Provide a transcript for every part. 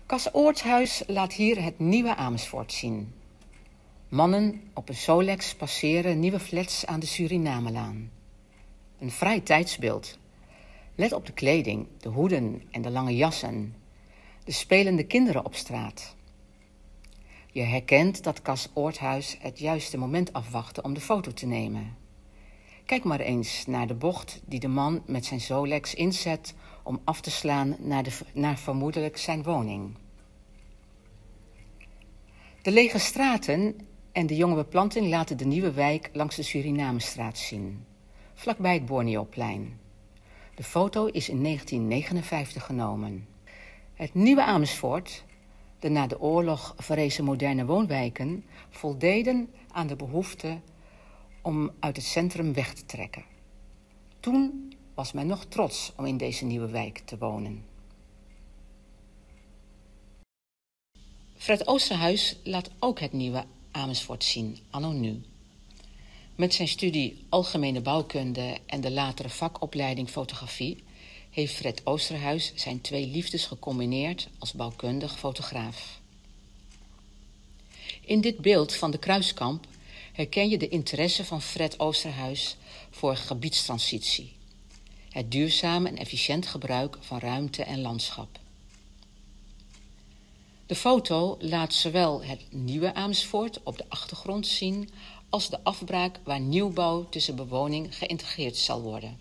Cas Oorthuis laat hier het nieuwe Amersfoort zien. Mannen op een Solex passeren nieuwe flats aan de Surinamelaan. Een fraai tijdsbeeld. Let op de kleding, de hoeden en de lange jassen. De spelende kinderen op straat. Je herkent dat Cas Oorthuis het juiste moment afwachtte om de foto te nemen. Kijk maar eens naar de bocht die de man met zijn Solex inzet om af te slaan naar vermoedelijk zijn woning. De lege straten en de jonge beplanting laten de nieuwe wijk langs de Surinamestraat zien, vlakbij het Borneoplein. De foto is in 1959 genomen. Het nieuwe Amersfoort, de na de oorlog verrezen moderne woonwijken, voldeden aan de behoefte om uit het centrum weg te trekken. Toen was men nog trots om in deze nieuwe wijk te wonen. Fred Oosterhuis laat ook het nieuwe Amersfoort zien, anno nu. Met zijn studie Algemene Bouwkunde en de latere vakopleiding Fotografie heeft Fred Oosterhuis zijn twee liefdes gecombineerd als bouwkundig fotograaf. In dit beeld van de Kruiskamp herken je de interesse van Fred Oosterhuis voor gebiedstransitie. Het duurzaam en efficiënt gebruik van ruimte en landschap. De foto laat zowel het nieuwe Amersfoort op de achtergrond zien als de afbraak waar nieuwbouw tussen bewoning geïntegreerd zal worden.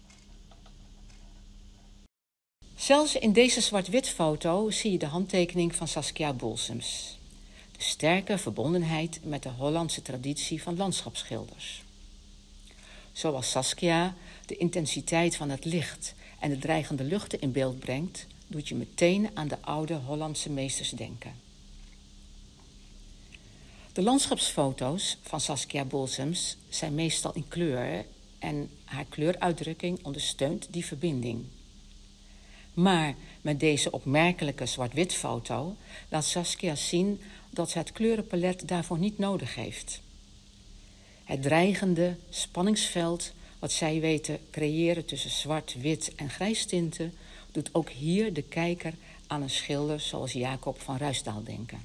Zelfs in deze zwart-wit foto zie je de handtekening van Saskia Boelsems. De sterke verbondenheid met de Hollandse traditie van landschapsschilders. Zoals Saskia de intensiteit van het licht en de dreigende luchten in beeld brengt, doet je meteen aan de oude Hollandse meesters denken. De landschapsfoto's van Saskia Boelsems zijn meestal in kleur en haar kleuruitdrukking ondersteunt die verbinding. Maar met deze opmerkelijke zwart-wit foto laat Saskia zien dat ze het kleurenpalet daarvoor niet nodig heeft. Het dreigende spanningsveld wat zij weet te creëren tussen zwart, wit en grijstinten doet ook hier de kijker aan een schilder zoals Jacob van Ruisdael denken.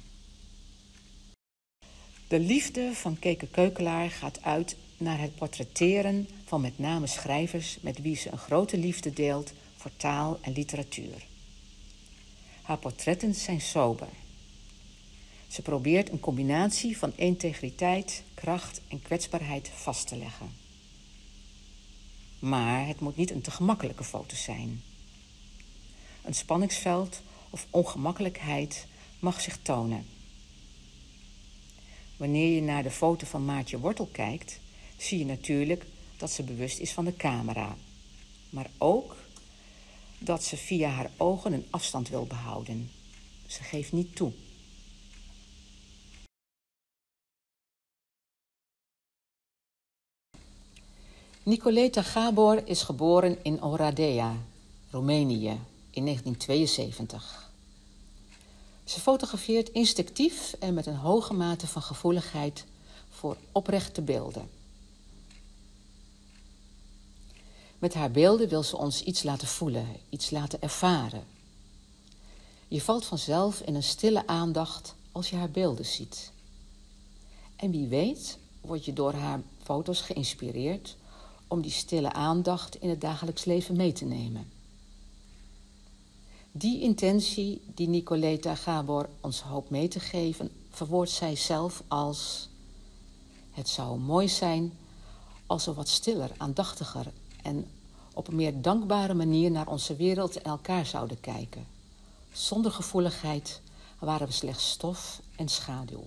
De liefde van Keke Keukelaar gaat uit naar het portretteren van met name schrijvers met wie ze een grote liefde deelt voor taal en literatuur. Haar portretten zijn sober. Ze probeert een combinatie van integriteit, kracht en kwetsbaarheid vast te leggen. Maar het moet niet een te gemakkelijke foto zijn. Een spanningsveld of ongemakkelijkheid mag zich tonen. Wanneer je naar de foto van Maartje Wortel kijkt, zie je natuurlijk dat ze bewust is van de camera. Maar ook dat ze via haar ogen een afstand wil behouden. Ze geeft niet toe. Nicoleta Gabor is geboren in Oradea, Roemenië, in 1972. Ze fotografeert instinctief en met een hoge mate van gevoeligheid voor oprechte beelden. Met haar beelden wil ze ons iets laten voelen, iets laten ervaren. Je valt vanzelf in een stille aandacht als je haar beelden ziet. En wie weet word je door haar foto's geïnspireerd om die stille aandacht in het dagelijks leven mee te nemen. Die intentie die Nicoleta Gabor ons hoopt mee te geven, verwoordt zij zelf als: het zou mooi zijn als we wat stiller, aandachtiger en op een meer dankbare manier naar onze wereld en elkaar zouden kijken. Zonder gevoeligheid waren we slechts stof en schaduw.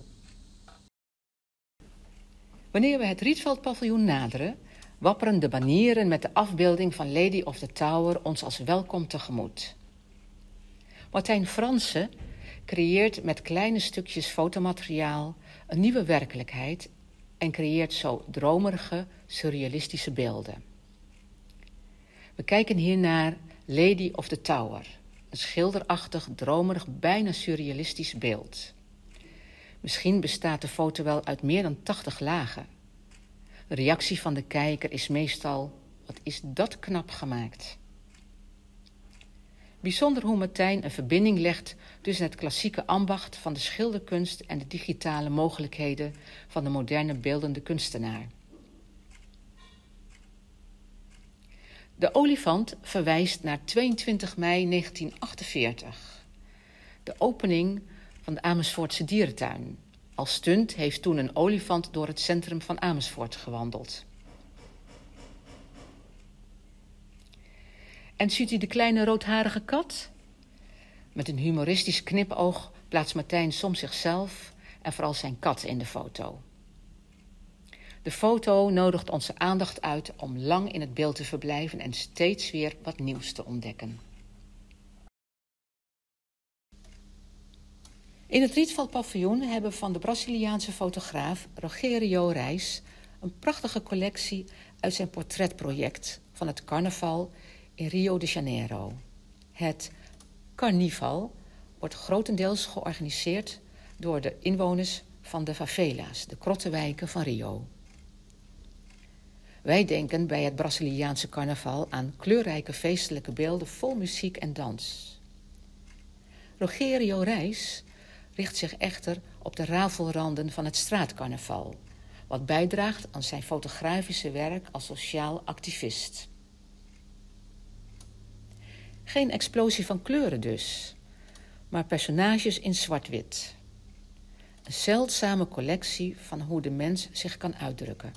Wanneer we het Rietveldpaviljoen naderen, wapperen de banieren met de afbeelding van Lady of the Tower ons als welkom tegemoet. Martijn Franse creëert met kleine stukjes fotomateriaal een nieuwe werkelijkheid en creëert zo dromerige, surrealistische beelden. We kijken hier naar Lady of the Tower, een schilderachtig, dromerig, bijna surrealistisch beeld. Misschien bestaat de foto wel uit meer dan 80 lagen. De reactie van de kijker is meestal: wat is dat knap gemaakt? Bijzonder hoe Martijn een verbinding legt tussen het klassieke ambacht van de schilderkunst en de digitale mogelijkheden van de moderne beeldende kunstenaar. De olifant verwijst naar 22 mei 1948, de opening van de Amersfoortse dierentuin. Als stunt heeft toen een olifant door het centrum van Amersfoort gewandeld. En ziet u de kleine roodharige kat? Met een humoristisch knipoog plaatst Martijn soms zichzelf en vooral zijn kat in de foto. De foto nodigt onze aandacht uit om lang in het beeld te verblijven en steeds weer wat nieuws te ontdekken. In het Rietveld-paviljoen hebben we van de Braziliaanse fotograaf Rogério Reis een prachtige collectie uit zijn portretproject van het carnaval in Rio de Janeiro. Het carnaval wordt grotendeels georganiseerd door de inwoners van de favela's, de krottenwijken van Rio. Wij denken bij het Braziliaanse carnaval aan kleurrijke feestelijke beelden vol muziek en dans. Rogério Reis richt zich echter op de rafelranden van het straatcarnaval, wat bijdraagt aan zijn fotografische werk als sociaal activist. Geen explosie van kleuren dus, maar personages in zwart-wit. Een zeldzame collectie van hoe de mens zich kan uitdrukken.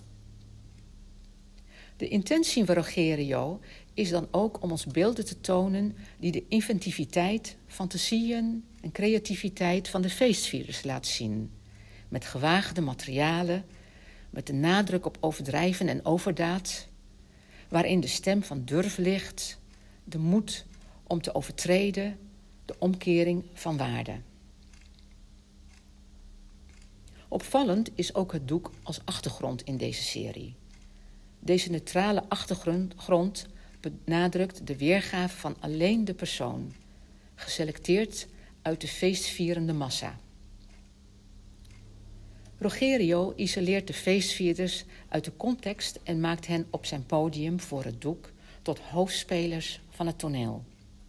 De intentie van Rogério is dan ook om ons beelden te tonen die de inventiviteit, fantasieën en creativiteit van de feestvierders laat zien. Met gewaagde materialen, met de nadruk op overdrijven en overdaad, waarin de stem van durf ligt, de moed om te overtreden, de omkering van waarde. Opvallend is ook het doek als achtergrond in deze serie. Deze neutrale achtergrond benadrukt de weergave van alleen de persoon, geselecteerd uit de feestvierende massa. Rogério isoleert de feestvierders uit de context en maakt hen op zijn podium voor het doek tot hoofdspelers van het toneel.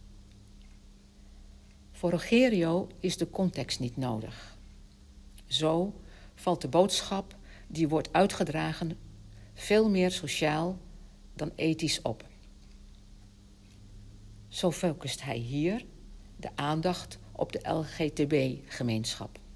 Voor Rogério is de context niet nodig. Zo valt de boodschap die wordt uitgedragen veel meer sociaal dan ethisch op. Zo focust hij hier de aandacht op de LGTB-gemeenschap.